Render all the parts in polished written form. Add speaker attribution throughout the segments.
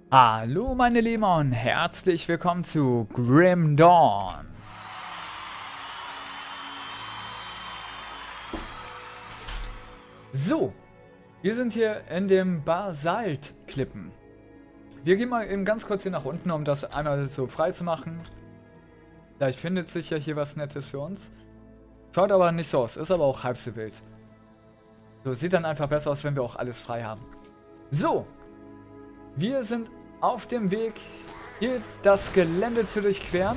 Speaker 1: Hallo meine Lieben und herzlich willkommen zu Grim Dawn. So, wir sind hier in den Basaltklippen. Wir gehen mal eben ganz kurz hier nach unten, um das einmal so frei zu machen. Vielleicht findet sich ja hier was Nettes für uns. Schaut aber nicht so aus, ist aber auch halb so wild. So, sieht dann einfach besser aus, wenn wir auch alles frei haben. So, wir sind auf dem Weg, hier das Gelände zu durchqueren.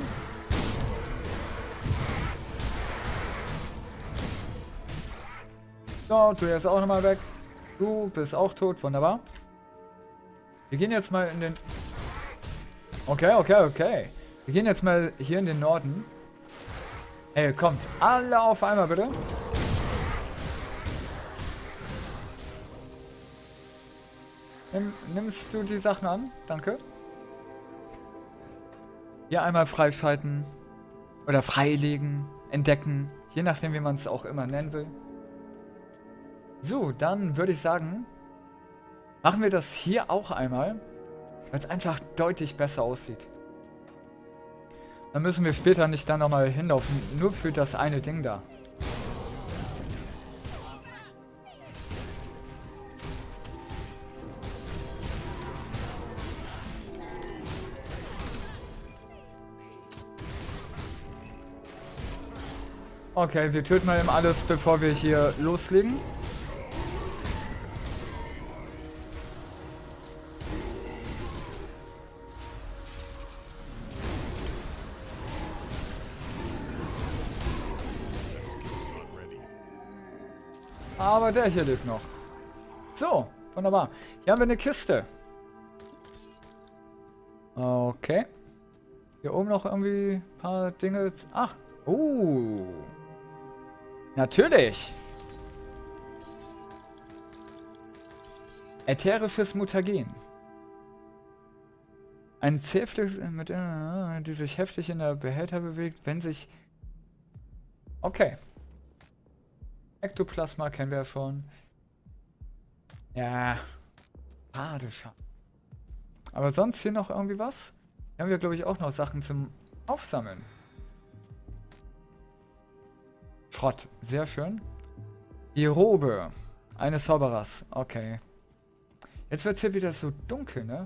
Speaker 1: So, du jetzt auch nochmal weg. Du bist auch tot, wunderbar. Wir gehen jetzt mal in den... Okay. Wir gehen jetzt mal hier in den Norden. Ey, kommt alle auf einmal bitte. Nimmst du die Sachen an? Danke. Hier einmal freischalten. Oder freilegen. Entdecken. Je nachdem, wie man es auch immer nennen will. So, dann würde ich sagen, machen wir das hier auch einmal. Weil es einfach deutlich besser aussieht. Dann müssen wir später nicht dann nochmal hinlaufen. Nur für das eine Ding da. Okay, wir töten mal eben alles, bevor wir hier loslegen. Aber der hier lebt noch. So, wunderbar. Hier haben wir eine Kiste. Okay. Hier oben noch irgendwie ein paar Dinge. Ach, natürlich. Ätherisches Mutagen. Ein Zähflix, die sich heftig in der Behälter bewegt, wenn sich... Okay. Ektoplasma kennen wir ja schon. Ja. Schade. Aber sonst hier noch irgendwie was? Hier haben wir, glaube ich, auch noch Sachen zum Aufsammeln. Schrott. Sehr schön. Die Robe eines Zauberers. Okay. Jetzt wird es hier wieder so dunkel, ne?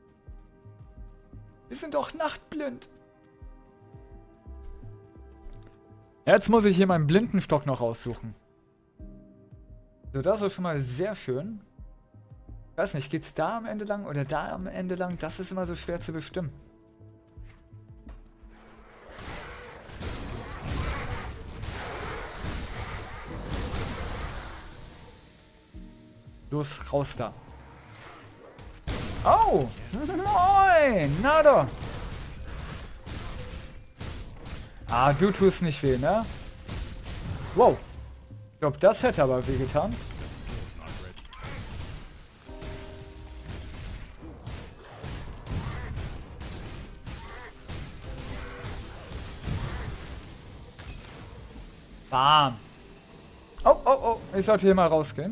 Speaker 1: Wir sind doch nachtblind. Jetzt muss ich hier meinen Blindenstock noch raussuchen. So, das ist schon mal sehr schön. Ich weiß nicht, geht's da am Ende lang oder da am Ende lang? Das ist immer so schwer zu bestimmen. Los, raus da. Oh! Moin! Na doch! Ah, du tust nicht weh, ne? Wow! Ich glaube, das hätte aber wehgetan. Bam! Oh! Ich sollte hier mal rausgehen.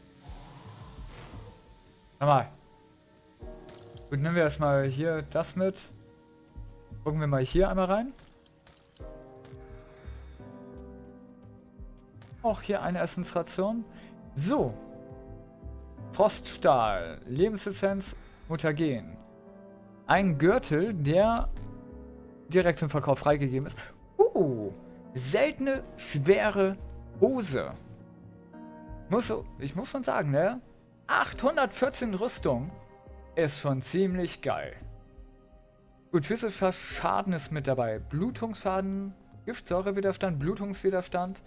Speaker 1: Mal. Gut, nehmen wir erstmal hier das mit. Gucken wir mal hier einmal rein. Auch hier eine Essensration. So. Froststahl. Lebensessenz. Mutagen. Ein Gürtel, der direkt zum Verkauf freigegeben ist. Seltene, schwere Hose. Ich muss schon sagen, ne? 814 Rüstung ist schon ziemlich geil. Gut, physischer Schaden ist mit dabei. Blutungsschaden, Giftsäurewiderstand, Blutungswiderstand.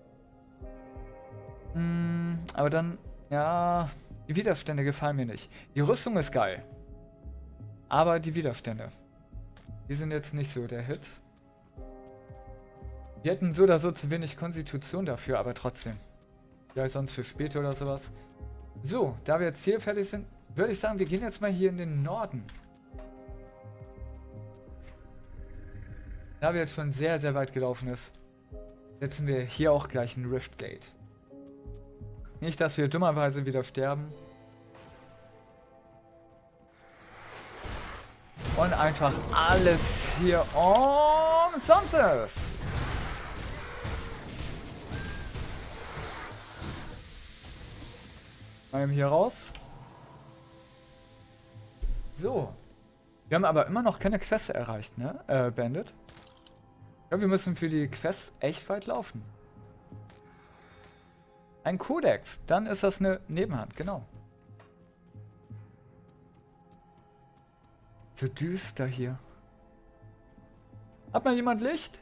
Speaker 1: Aber dann, ja, die Widerstände gefallen mir nicht. Die Rüstung ist geil. Aber die Widerstände, die sind jetzt nicht so der Hit. Wir hätten so oder so zu wenig Konstitution dafür, aber trotzdem. Vielleicht sonst für später oder sowas. So, da wir jetzt hier fertig sind, würde ich sagen, wir gehen jetzt mal hier in den Norden. Da wir jetzt schon sehr, sehr weit gelaufen ist, setzen wir hier auch gleich ein Riftgate. Nicht, dass wir dummerweise wieder sterben. Und einfach alles hier umsonst. Mal eben hier raus. So. Wir haben aber immer noch keine Quest erreicht, ne? Bandit. Ja, wir müssen für die Quests echt weit laufen. Ein Kodex. Dann ist das eine Nebenhand, genau. So düster hier. Hat mal jemand Licht?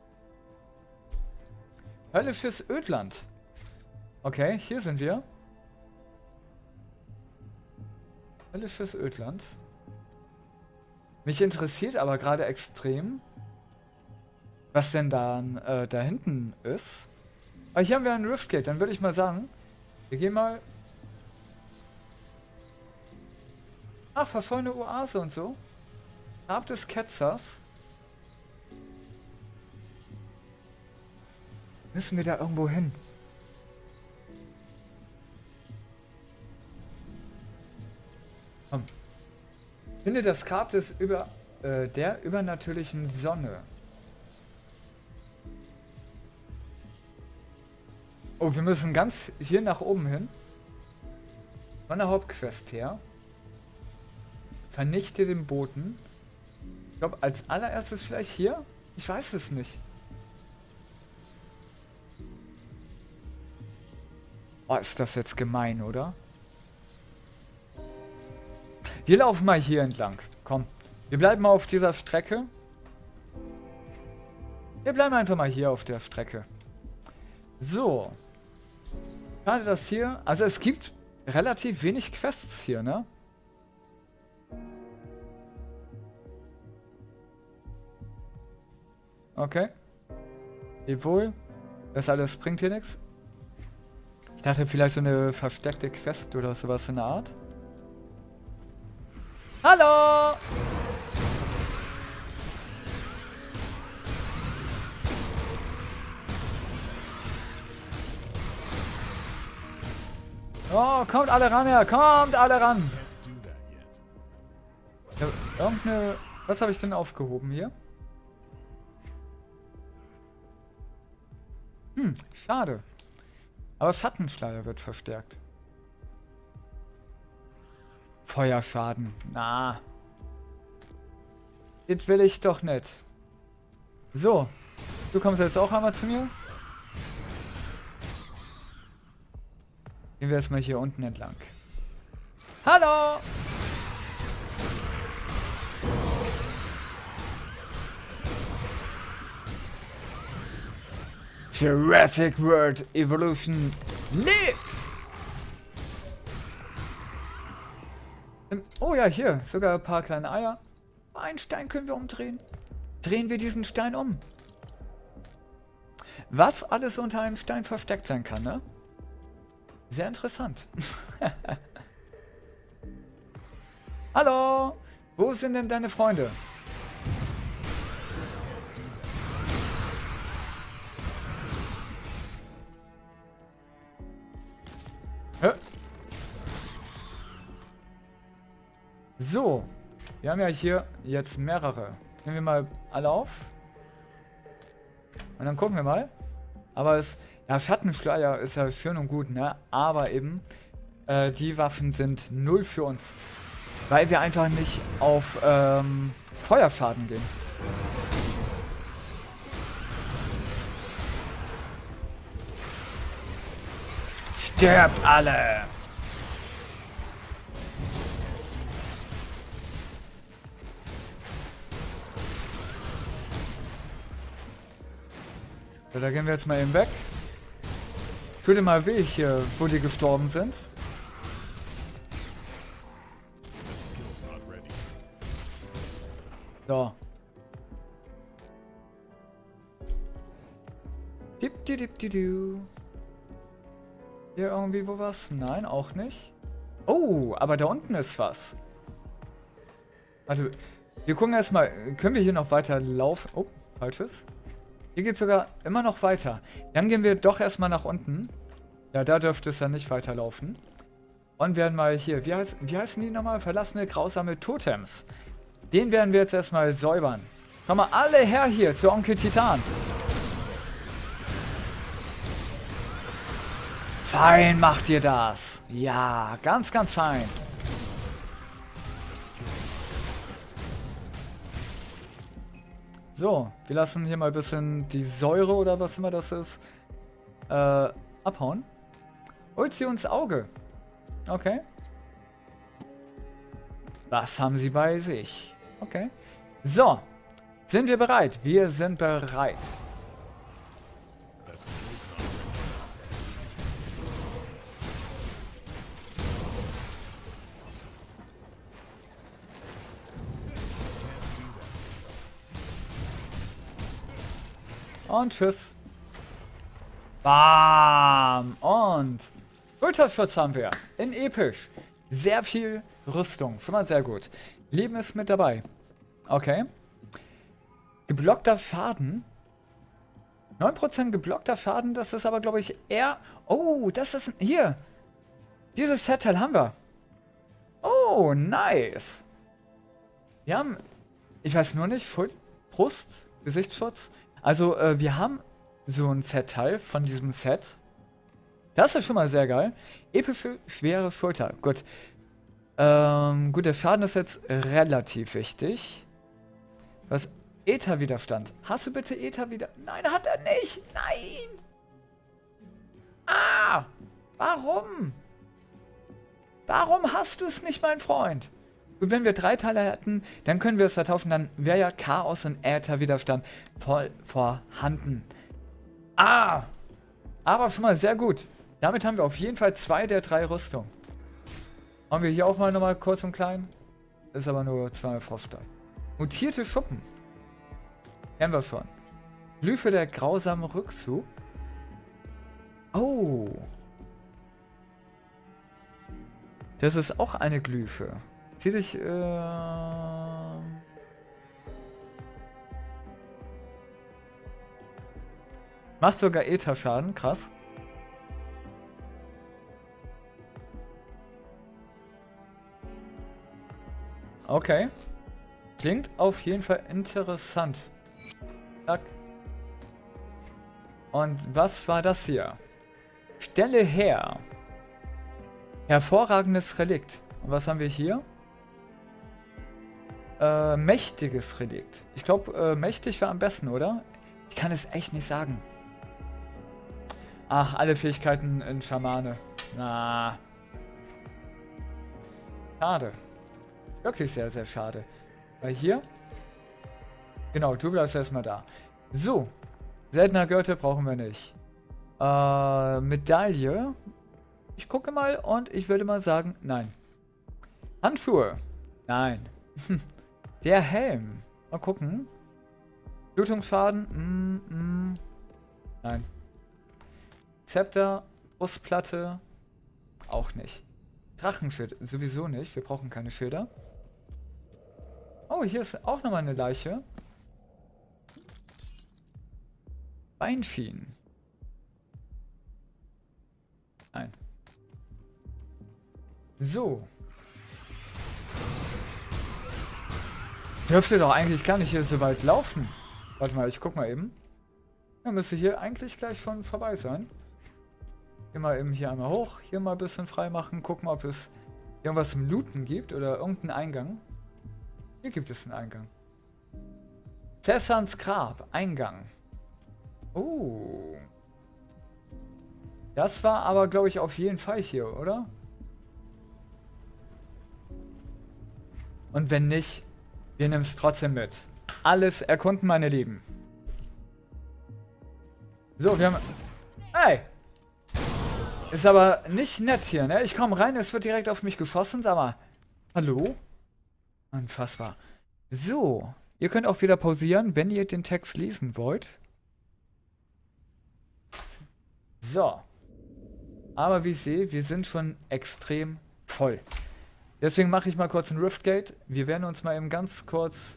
Speaker 1: Hölle fürs Ödland. Okay, hier sind wir. Hölle fürs Ödland. Mich interessiert aber gerade extrem, was denn dann da hinten ist. Aber hier haben wir ein Riftgate. Dann würde ich mal sagen, wir gehen mal... Ach, verschollene Oase und so. Grab des Ketzers. Müssen wir da irgendwo hin? Komm. Finde das Grab des der übernatürlichen Sonne. Oh, wir müssen ganz hier nach oben hin. Von der Hauptquest her. Vernichte den Boten. Ich glaube, als allererstes vielleicht hier? Ich weiß es nicht. Oh, ist das jetzt gemein, oder? Wir laufen mal hier entlang. Komm, wir bleiben mal auf dieser Strecke. Wir bleiben einfach mal hier auf der Strecke. So. Schade, dass hier... Also es gibt relativ wenig Quests hier, ne? Okay. Obwohl, das alles bringt hier nichts. Ich dachte vielleicht so eine versteckte Quest oder sowas in der Art. Hallo! Oh, kommt alle ran, ja, kommt alle ran! Ja, irgendeine... Was habe ich denn aufgehoben hier? Schade. Aber Schattenschleier wird verstärkt. Feuerschaden. Na. Das will ich doch nicht. So. Du kommst jetzt auch einmal zu mir. Gehen wir erstmal hier unten entlang. Hallo! Jurassic World Evolution lebt! Oh ja, hier. Sogar ein paar kleine Eier. Einen Stein können wir umdrehen. Drehen wir diesen Stein um. Was alles unter einem Stein versteckt sein kann, ne? Sehr interessant. Hallo! Wo sind denn deine Freunde? So, wir haben ja hier jetzt mehrere. Nehmen wir mal alle auf. Und dann gucken wir mal. Aber es, ja, Schattenschleier ist ja schön und gut, ne? Aber eben, die Waffen sind null für uns. Weil wir einfach nicht auf Feuerschaden gehen. Stirbt alle! So, da gehen wir jetzt mal eben weg. Tut dir mal weh hier, wo die gestorben sind. So. Dip-di-dip-di-du. Hier irgendwie wo was? Nein, auch nicht. Oh, aber da unten ist was. Warte, wir gucken erstmal. Können wir hier noch weiter laufen? Oh, falsches. Hier geht es sogar immer noch weiter. Dann gehen wir doch erstmal nach unten. Ja, da dürfte es ja nicht weiterlaufen. Und werden mal hier, wie heißen die nochmal? Verlassene, grausame Totems. Den werden wir jetzt erstmal säubern. Komm mal alle her hier zu Onkel Titan. Fein macht ihr das. Ja, ganz, ganz fein. So, wir lassen hier mal ein bisschen die Säure oder was immer das ist abhauen. Holt sie uns Auge. Okay. Was haben sie bei sich? Okay. So. Sind wir bereit? Wir sind bereit. Und tschüss. Bam. Und Schulterschutz haben wir. In episch. Sehr viel Rüstung. Schon mal sehr gut. Leben ist mit dabei. Okay. Geblockter Schaden. 9% geblockter Schaden. Das ist aber, glaube ich, eher... Oh, das ist... Hier. Dieses Setteil haben wir. Oh, nice. Wir haben... Ich weiß nur nicht. Brust. Gesichtsschutz. Also, wir haben so ein Set-Teil von diesem Set. Das ist schon mal sehr geil. Epische, schwere Schulter. Gut. Gut, der Schaden ist jetzt relativ wichtig. Was? Ätherwiderstand. Hast du bitte Ätherwiderstand? Nein, hat er nicht. Nein. Ah. Warum? Warum hast du es nicht, mein Freund? Und wenn wir 3 Teile hätten, dann können wir es da tauschen. Dann wäre ja Chaos und Ätherwiderstand voll vorhanden. Ah! Aber schon mal sehr gut. Damit haben wir auf jeden Fall 2 der 3 Rüstungen. Haben wir hier auch mal nochmal kurz und klein. Ist aber nur 2 Froststein. Mutierte Schuppen. Kennen wir schon. Glyphe der grausamen Rückzug. Oh. Das ist auch eine Glyphe. Zieh dich, macht sogar Ätherschaden, krass. Okay. Klingt auf jeden Fall interessant. Zack. Und was war das hier? Stelle her. Hervorragendes Relikt. Und was haben wir hier? Mächtiges Relikt. Ich glaube, mächtig war am besten, oder? Ich kann es echt nicht sagen. Ach, alle Fähigkeiten in Schamane. Na. Schade. Wirklich sehr, sehr schade. Weil hier... Genau, du bleibst erstmal da. So. Seltener Gürtel brauchen wir nicht. Medaille. Ich gucke mal und ich würde mal sagen, nein. Handschuhe. Nein. Der Helm. Mal gucken. Blutungsschaden. Nein. Zepter. Brustplatte. Auch nicht. Drachenschild. Sowieso nicht. Wir brauchen keine Schilder. Oh, hier ist auch nochmal eine Leiche. Beinschienen. Nein. So. Dürfte doch eigentlich gar nicht hier so weit laufen. Warte mal, ich guck mal eben. Ja, müsste hier eigentlich gleich schon vorbei sein. Gehen wir eben hier einmal hoch. Hier mal ein bisschen frei machen. Gucken, ob es irgendwas zum Looten gibt oder irgendeinen Eingang. Hier gibt es einen Eingang. Cäsans Grab. Eingang. Oh. Das war aber, glaube ich, auf jeden Fall hier, oder? Und wenn nicht, wir nehmen es trotzdem mit. Alles erkunden, meine Lieben. So, wir haben... Hey! Ist aber nicht nett hier, ne? Ich komme rein, es wird direkt auf mich geschossen, sag mal. Hallo? Unfassbar. So, ihr könnt auch wieder pausieren, wenn ihr den Text lesen wollt. So. Aber wie ich sehe, wir sind schon extrem voll. Deswegen mache ich mal kurz ein Riftgate. Wir werden uns mal eben ganz kurz...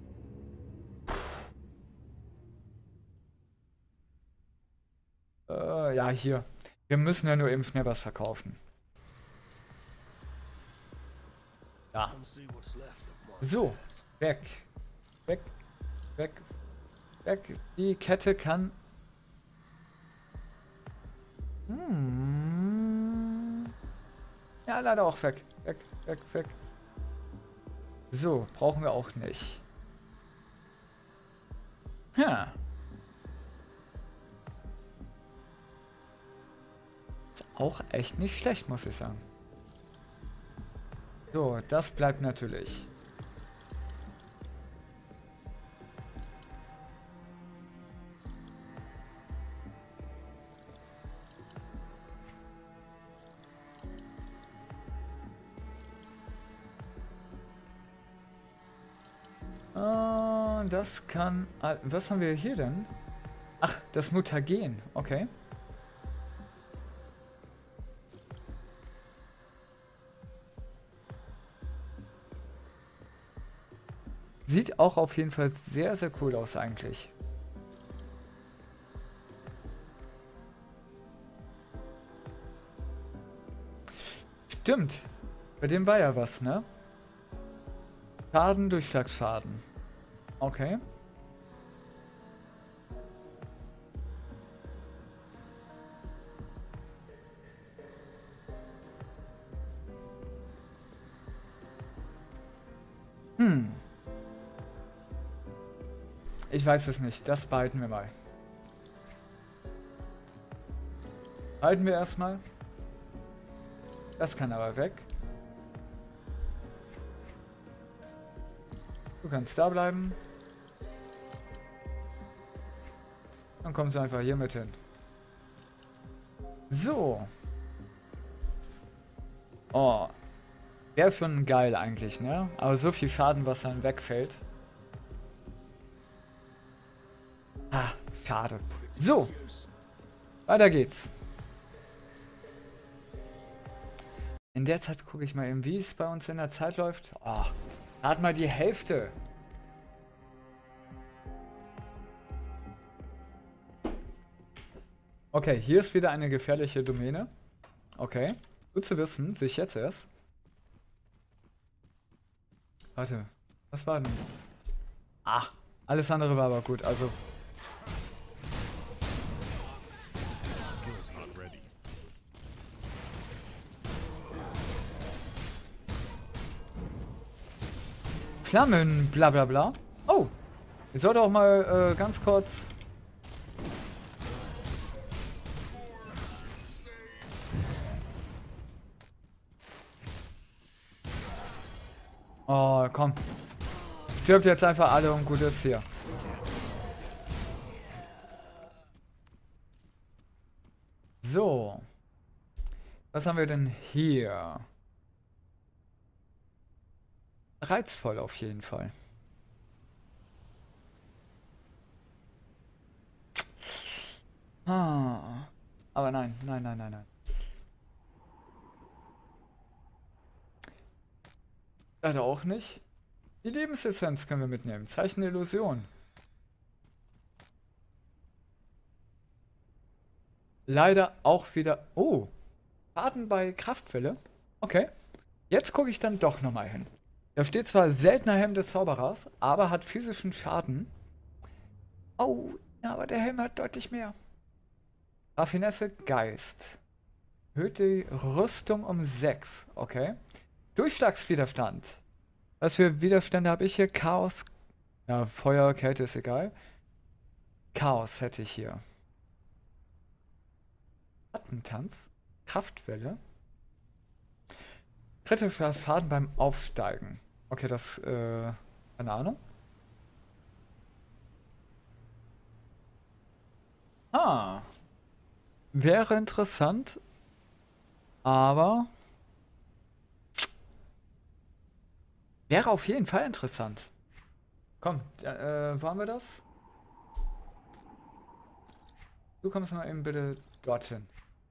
Speaker 1: ja, hier. Wir müssen ja nur eben schnell was verkaufen. Ja. So, weg. Weg, weg, weg. Die Kette kann... Ja, leider auch weg. Weg, weg, weg. So, brauchen wir auch nicht. Ja. Ist auch echt nicht schlecht, muss ich sagen. So, das bleibt natürlich. Das kann... Was haben wir hier denn? Ach, das Mutagen. Okay. Sieht auch auf jeden Fall sehr, sehr cool aus eigentlich. Stimmt. Bei dem war ja was, ne? Schaden, Durchschlagsschaden. Okay. Ich weiß es nicht. Das behalten wir mal. Halten wir erstmal. Das kann aber weg. Du kannst da bleiben. Dann kommst du einfach hier mit hin. So. Oh. Wäre schon geil eigentlich, ne? Aber so viel Schaden, was dann wegfällt. Ah, schade. So. Weiter geht's. In der Zeit gucke ich mal eben, wie es bei uns in der Zeit läuft. Oh, gerade mal die Hälfte. Okay, hier ist wieder eine gefährliche Domäne. Okay, gut zu wissen, sehe ich jetzt erst. Warte, was war denn? Ach, alles andere war aber gut, also... Flammen, bla bla bla. Oh, ich sollte auch mal ganz kurz... Oh, komm. Stirbt jetzt einfach alle und gut ist hier. So. Was haben wir denn hier? Reizvoll auf jeden Fall. Ah. Aber nein, nein, nein, nein, nein. Leider auch nicht. Die Lebensessenz können wir mitnehmen. Zeichen der Illusion. Leider auch wieder... Oh. Schaden bei Kraftwelle. Okay. Jetzt gucke ich dann doch nochmal hin. Da steht zwar seltener Helm des Zauberers, aber hat physischen Schaden. Oh, ja, aber der Helm hat deutlich mehr. Raffinesse Geist. Erhöht die Rüstung um 6. Okay. Durchschlagswiderstand. Was für Widerstände habe ich hier? Chaos. Ja, Feuer, Kälte ist egal. Chaos hätte ich hier. Schattentanz. Kraftwelle. Kritischer Schaden beim Aufsteigen. Okay, das, keine Ahnung. Ah. Wäre interessant. Aber... Wäre auf jeden Fall interessant. Komm, wo haben wir das? Du kommst mal eben bitte dorthin.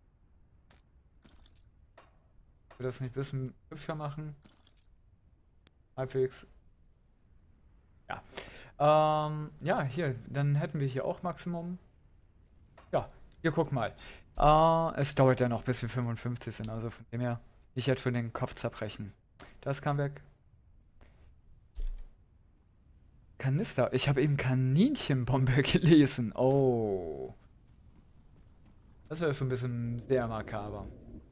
Speaker 1: Ich will das nicht ein bisschen hübscher machen. Halbwegs. Ja. Ja, hier, dann hätten wir hier auch Maximum. Ja, hier guck mal. Es dauert ja noch, bis wir 55 sind, also von dem her nicht jetzt schon den Kopf zerbrechen. Das kam weg. Kanister. Ich habe eben Kaninchenbombe gelesen. Oh. Das wäre schon ein bisschen sehr makaber.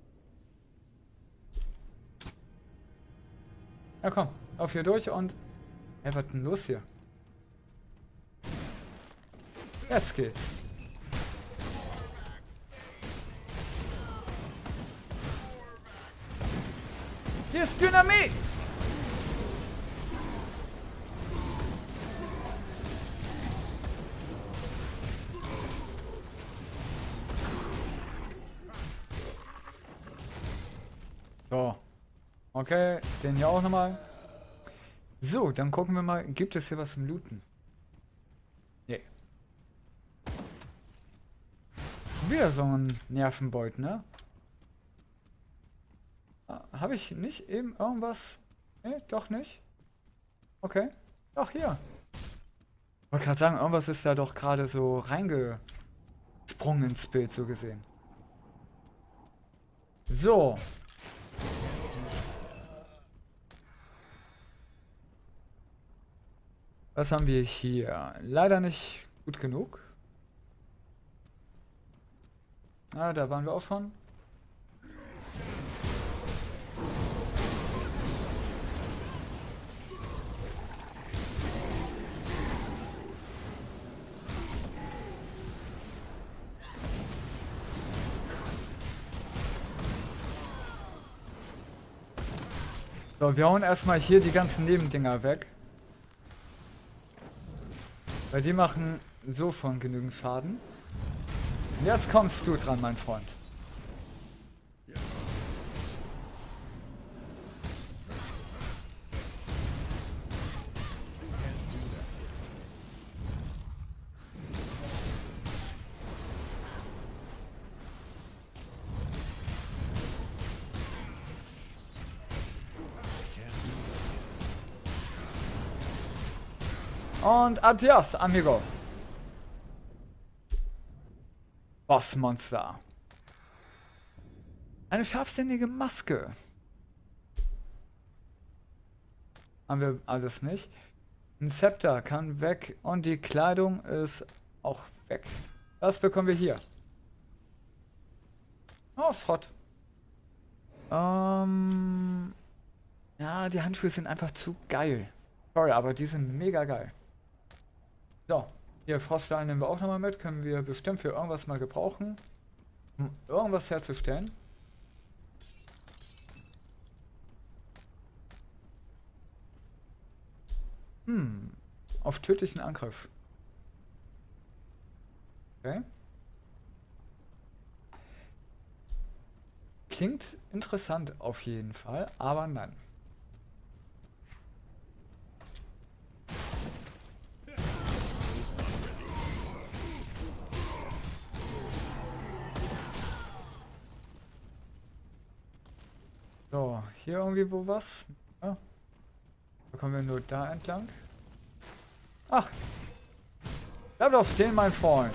Speaker 1: Ja komm, auf hier durch und... Hey, was denn los hier? Jetzt geht's. Hier ist Dynamit! So. Okay, den hier auch nochmal. So, dann gucken wir mal, gibt es hier was zum Looten? Nee. Wieder so ein Nervenbeut, ne? Habe ich nicht eben irgendwas? Nee, doch nicht. Okay. Doch, hier. Ich wollte gerade sagen, irgendwas ist da doch gerade so reingesprungen ins Bild, so gesehen. So. Was haben wir hier? Leider nicht gut genug. Ah, da waren wir auch schon. So, wir hauen erstmal hier die ganzen Nebendinger weg. Weil die machen so von genügend Schaden. Und jetzt kommst du dran, mein Freund. Und adios, amigo. Bossmonster. Eine scharfsinnige Maske. Haben wir alles nicht. Ein Zepter kann weg und die Kleidung ist auch weg. Das bekommen wir hier. Oh, Schrott. Ja, die Handschuhe sind einfach zu geil. Sorry, aber die sind mega geil. So, hier Froststein nehmen wir auch nochmal mit. Können wir bestimmt für irgendwas mal gebrauchen. Um irgendwas herzustellen. Auf tödlichen Angriff. Okay. Klingt interessant auf jeden Fall, aber nein. So, hier irgendwie wo was? Ja. Da kommen wir nur da entlang. Ach! Bleib doch stehen, mein Freund!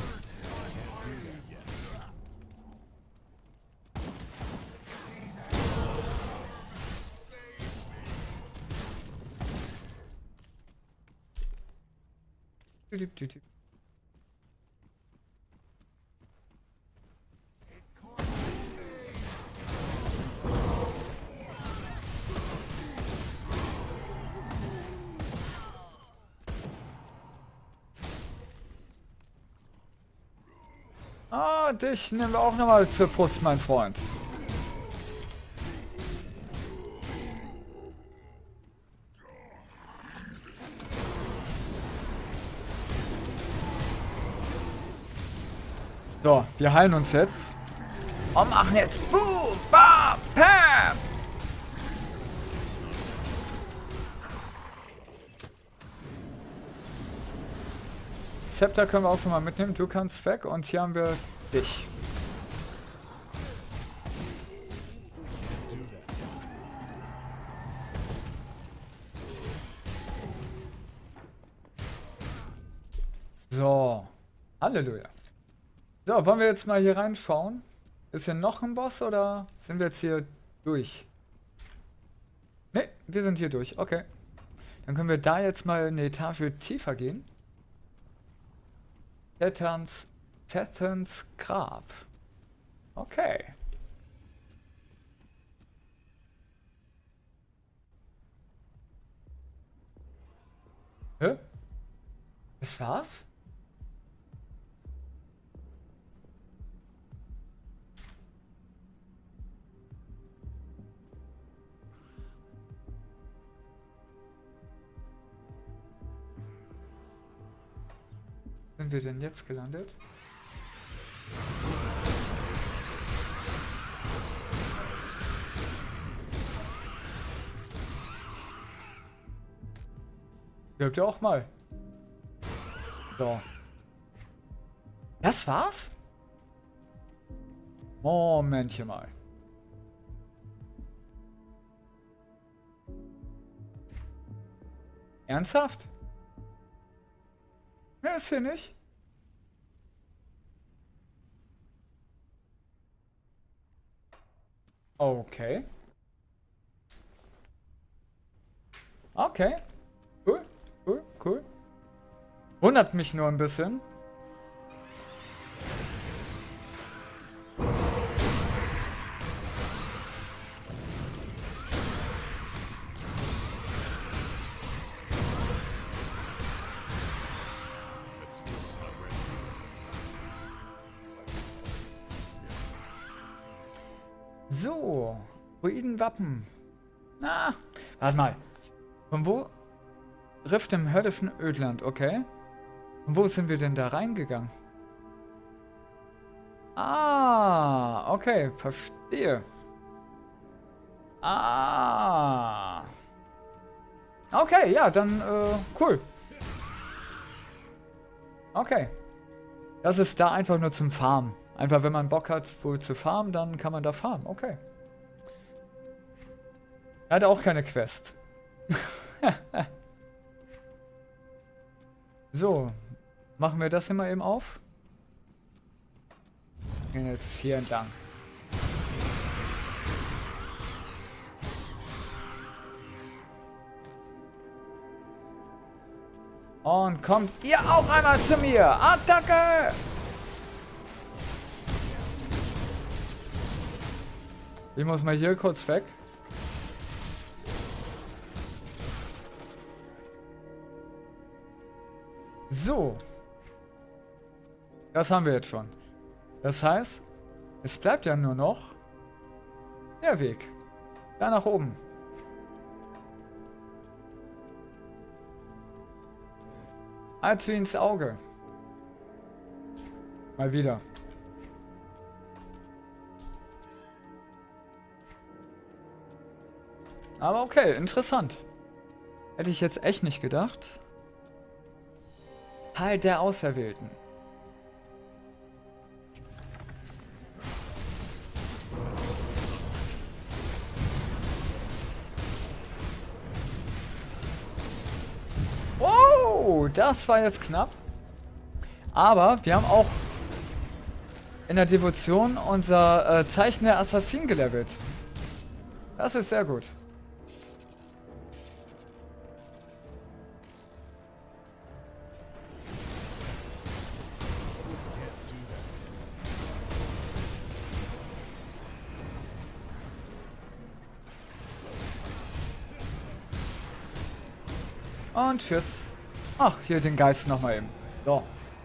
Speaker 1: Ah, dich nehmen wir auch nochmal zur Brust, mein Freund. So, wir heilen uns jetzt. Und machen jetzt Boom, Bam, Pam! Zepter können wir auch schon mal mitnehmen. Du kannst weg und hier haben wir dich. So. Halleluja. So, wollen wir jetzt mal hier reinschauen? Ist hier noch ein Boss oder sind wir jetzt hier durch? Ne, wir sind hier durch. Okay. Dann können wir da jetzt mal eine Etage tiefer gehen. Tethans Grab. Okay. Hä? Das war's? Sind wir denn jetzt gelandet? Hört ihr auch mal. So. Das war's? Momentchen mal. Ernsthaft? Mehr ist hier nicht? Okay. Okay. Cool, cool, cool. Wundert mich nur ein bisschen. So, Ruinenwappen. Ah, warte mal. Von wo? Rift im höllischen Ödland, okay. Und wo sind wir denn da reingegangen? Ah, okay, verstehe. Ah. Okay, ja, dann, cool. Okay. Das ist da einfach nur zum Farmen. Einfach, wenn man Bock hat, wo zu farmen, dann kann man da farmen. Okay. Er hatte auch keine Quest. So. Machen wir das hier mal eben auf. Gehen jetzt hier entlang. Und kommt ihr auch einmal zu mir. Attacke! Ich muss mal hier kurz weg. So. Das haben wir jetzt schon. Das heißt, es bleibt ja nur noch der Weg. Da nach oben. Als wie ins Auge. Mal wieder. Aber okay, interessant. Hätte ich jetzt echt nicht gedacht. Teil der Auserwählten. Oh, das war jetzt knapp. Aber wir haben auch in der Devotion unser Zeichen der Assassinen gelevelt. Das ist sehr gut. Und tschüss. Ach, hier den Geist nochmal eben. So.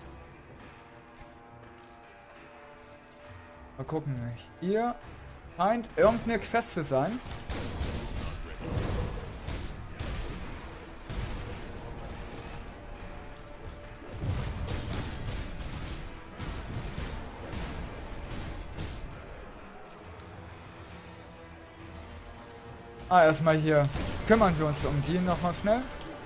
Speaker 1: Mal gucken. Hier scheint irgendeine Quest zu sein. Erstmal hier kümmern wir uns um die nochmal schnell.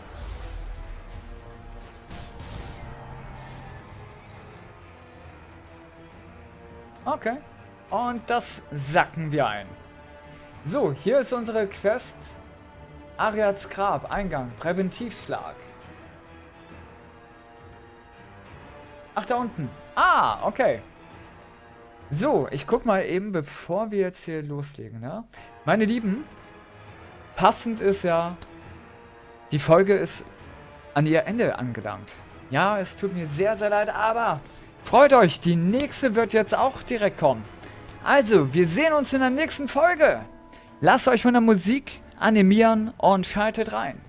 Speaker 1: Okay. Und das sacken wir ein. So, hier ist unsere Quest. Ariats Grab, Eingang, Präventivschlag. Ach, da unten. Ah, okay. So, ich guck mal eben, bevor wir jetzt hier loslegen, ne? Meine Lieben, passend ist ja die Folge ist an ihr Ende angelangt. Ja, es tut mir sehr, sehr leid, aber freut euch, die nächste wird jetzt auch direkt kommen. Also, wir sehen uns in der nächsten Folge. Lasst euch von der Musik animieren und schaltet rein.